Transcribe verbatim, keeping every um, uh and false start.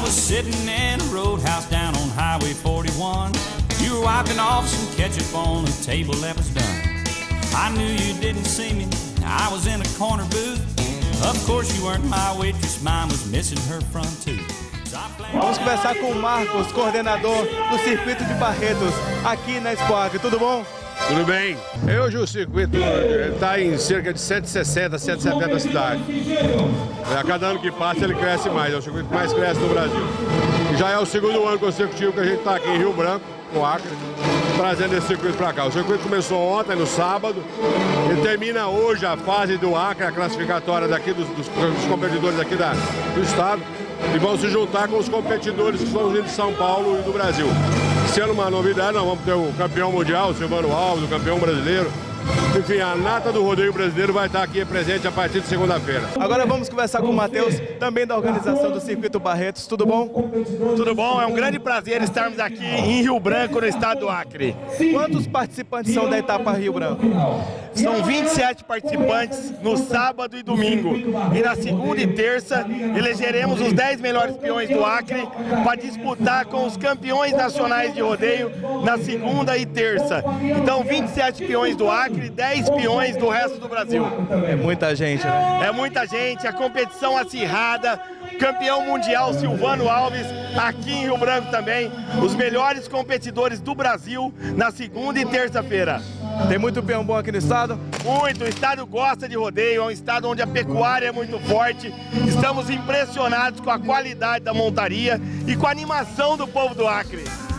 was sitting in a roadhouse down on Highway forty-one. You were wiping off some ketchup on a table that was done. I knew you didn't see me, I was in a corner booth. Of course you weren't my waitress, mine was missing her front tooth. Vamos conversar com o Marcos, coordenador do Circuito de Barretos, aqui na Expoacre. Tudo bom? Tudo bem. Hoje o circuito está em cerca de cento e sessenta, cento e setenta da cidade. A cada ano que passa ele cresce mais, é o circuito que mais cresce no Brasil. E já é o segundo ano consecutivo que a gente está aqui em Rio Branco, no Acre, trazendo esse circuito para cá. O circuito começou ontem, no sábado, e termina hoje a fase do Acre, a classificatória daqui dos, dos, dos competidores aqui da, do estado, e vão se juntar com os competidores que vão vir de São Paulo e do Brasil. Sendo uma novidade, nós vamos ter o campeão mundial, o Silvano Alves, o campeão brasileiro. Enfim, a nata do rodeio brasileiro vai estar aqui presente a partir de segunda-feira. Agora vamos conversar com o Matheus, também da organização do Circuito Barretos. Tudo bom? Tudo bom, é um grande prazer estarmos aqui em Rio Branco, no estado do Acre. Quantos participantes são da etapa Rio Branco? São vinte e sete participantes no sábado e domingo. E na segunda e terça elegeremos os dez melhores peões do Acre para disputar com os campeões nacionais de rodeio na segunda e terça. Então vinte e sete peões do Acre, dez peões do resto do Brasil. É muita gente, né? É muita gente, a competição acirrada, campeão mundial Silvano Alves, aqui em Rio Branco também, os melhores competidores do Brasil na segunda e terça-feira. Tem muito peão bom aqui no estado? Muito, o estado gosta de rodeio, é um estado onde a pecuária é muito forte. Estamos impressionados com a qualidade da montaria e com a animação do povo do Acre.